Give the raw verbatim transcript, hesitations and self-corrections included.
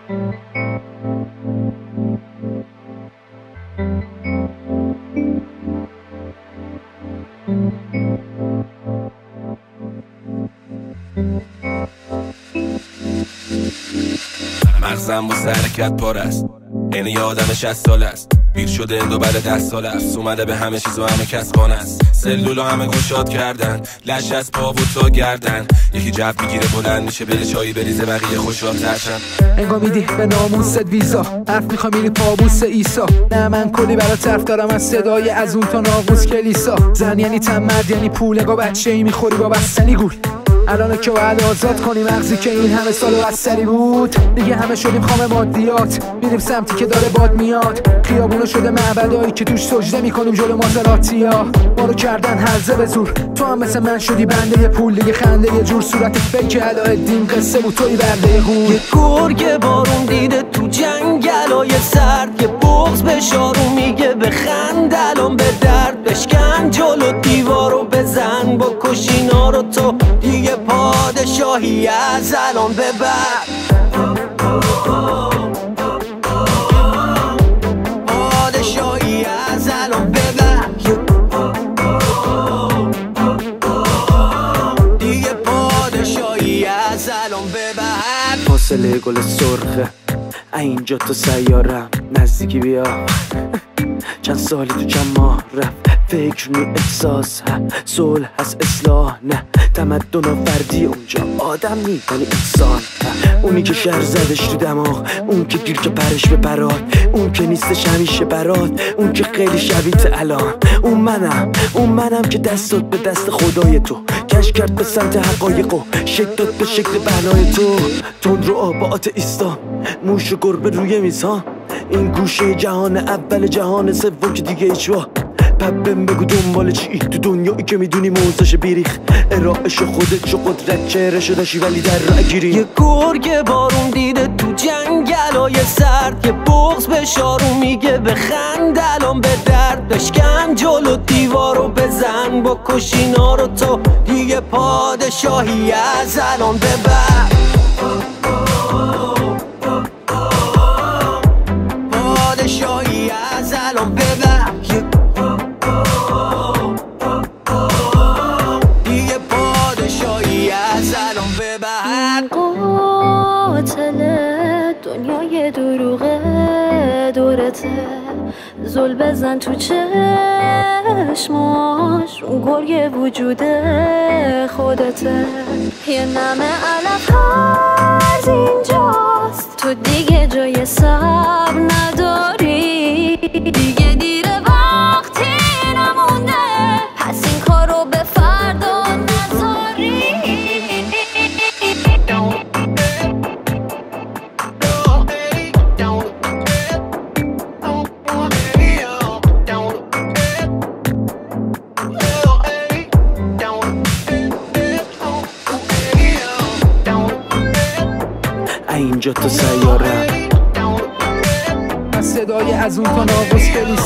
مغزم با حرکت پر است، این یه آدم شصت سال است، پیر شده اندو بعد ده سال است، اومده به همه چیز و همه کس خانه است. سلولو همه گوشاد کردن، لش از پا و تا گردن، یکی جو میگیره بلند میشه بره چایی بریزه بقیه خوشحال ترشن. انگا میدی به ناموست ویزا، حرف میخوای میری پابوس ایسا. نه من کلی برا طرف دارم از صدای از اون تا ناقوس کلیسا. زن یعنی تن، مرد یعنی پول، انگا بچه ای میخوری با بستنی گول. الان که باید آزاد کنی مغزی که این همه سال بستری بود. دیگه همه شدیم خام مادیات، میریم سمتی که داره باد میاد. خیابونو شده معبدایی که توش سجده میکنیم جلو مازراتیا. ما رو کردن هرزه به زور، تو هم مثل من شدی بنده ی پول. دیگه خنده یه جور صورت فیک علایالدین، قصه بود توی برده غول. یه گرگ بارون دیده تو جنگلای سرد، یه بغض به شارو میگه بخند الان به درد. بشکن جلو دیوارو بزن با کشینا رو، تو دیگه پادشاهی از الان به بعد. پادشاهی از الان به بعد، دیگه پادشاهی از الان به بعد. فاصله گل سرخه اینجا تو سیارم نزدیکی بیا. چند سالی تو چند ماه رفت، فکر نی احساس هست، صلح هست اصلاح نه. تمدن و فردی اونجا آدم نی ولی انسان. اونی که شهر زدش تو دماغ، اون که گیر که پرش به پرات، اون که نیستش همیشه برات، اون که خیلی شبیت الان. اون منم، اون منم که دست داد به دست خدای تو، کش کرد به سمت حقایقو، شکل داد به شکل بنای تو. تند رو آبات ایستا، موش و گربه روی میزها. این گوشه جهان اول، جهان سوم که دیگه هیچ وا. پبم بگو دنبال چی تو دنیایی که میدونی موزش بیریخ. ارائش خودت شو قدرت چهره شدشی ولی در راه گیری. یه گرگ بارون دیده تو جنگلای سرد، یه بغض به شارو میگه بخند الان به درد. بشکن جلو دیوارو بزن با کشینا رو، تو دیگه پادشاهی از الان به بعد. پادشاهی از الان به بعد، دیگه پادشاهی از الان به بعد. قاتل دنیای دروغه دورته، زل بزن تو چشماش، اون گرگ وجود خودته. یه نمه علف هرز اینجاست، تو دیگه جای صبر نداری. دیگه دیر وقتی نمونده، پس این کارو به فردا نذاری. اینجا تو سیارم صدای از اون تا ناقوس کلیسا.